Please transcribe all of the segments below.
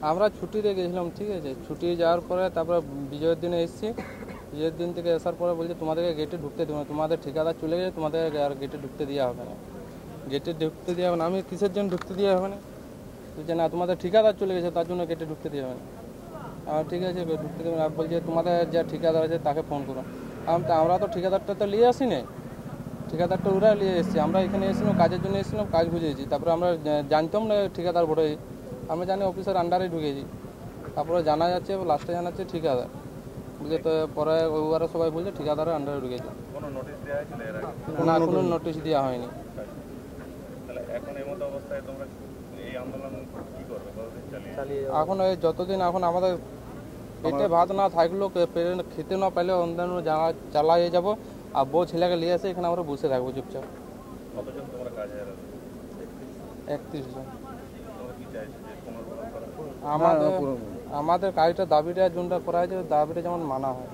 আমরা ছুটিতে গেছিলাম, ঠিক আছে। ছুটি যাওয়ার পরে তারপরে বিজয়ের দিনে এসেছি। বিজয়ের দিন থেকে আসার পরে বলছে তোমাদেরকে গেটে ঢুকতে দেবো না, তোমাদের ঠিকাদার চলে গেছে, তোমাদের আর গেটে ঢুকতে দেওয়া হবে না। গেটে ঢুকতে দেওয়া হবে না। আমি কিসের জন্য ঢুকতে দেওয়া হবে না? বলছে না, তোমাদের ঠিকাদার চলে গেছে, তার জন্য গেটে ঢুকতে দেওয়া হবে না। আর ঠিক আছে, ঢুকতে দেবে না। বলছে তোমাদের যা ঠিকাদার আছে তাকে ফোন করো। আমরা তো ঠিকাদারটা তো নিয়ে আসি না, ঠিকাদারটা ওরা নিয়ে এসেছি। আমরা এখানে এসেছিলাম কাজের জন্য, এসেছিলাম কাজ বুঝিয়েছি। তারপরে আমরা জানতাম না ঠিকাদার ভোটে, আমরা জানি অফিসের আন্ডারে ঢুকেছি। তারপরে জানা যাচ্ছে, লাস্টে জানাচ্ছে ঠিকাদার। বুঝে তো পরে ওরা সবাই বলছে ঠিকাদারের আন্ডারে ঢুকেছে। না, কোনো নোটিশ দেওয়া হয়নি। এখন এই যতদিন এখন আমাদের পেটে ভাত না থাকলেও খেতে না পাইলে অন্যান্য চালিয়ে যাবো। আর বউ ছেলেকে নিয়ে আসে এখানে আমরা বসে থাকবো চুপচাপ। 31 জন। আমাদের কাজটা দাবিটা যোনটা করা হয়েছে, দাবিটা যেমন মানা হয়।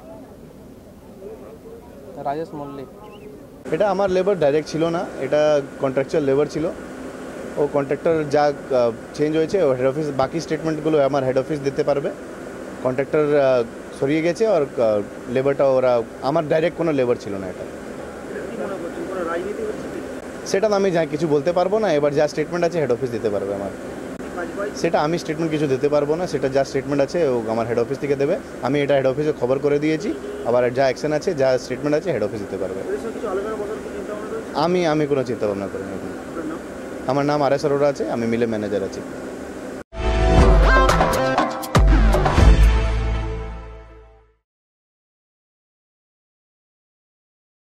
রাজেশ মল্লিক। এটা আমার লেবার ডাইরেক্ট ছিল না, এটা কন্ট্রাকচুয়াল লেবার ছিল। ও কন্ট্রাক্টর যা চেঞ্জ হয়েছে ও হেড অফিস বাকি স্টেটমেন্টগুলো আমার হেড অফিস দিতে পারবে। কন্ট্রাক্টর সরিয়ে গেছে আর লেবারটা ওরা আমার ডাইরেক্ট কোনো লেবার ছিল না। এটা সেটা আমি যা কিছু বলতে পারবো না। এবার যা স্টেটমেন্ট আছে হেড অফিস দিতে পারবে আমার। সেটা আমি স্টেটমেন্ট কিছু দিতে পারবো না। সেটা যা স্টেটমেন্ট আছে ও আমার হেড অফিস থেকে দেবে। আমি এটা হেড অফিসে খবর করে দিয়েছি। আবার যা অ্যাকশন আছে, যা স্টেটমেন্ট আছে হেড অফিস দিতে পারবে। আমি কোনো চিন্তা ভাবনা করিনি। আমার নাম আর এস অরোরা আছে, আমি মিলে ম্যানেজার আছি।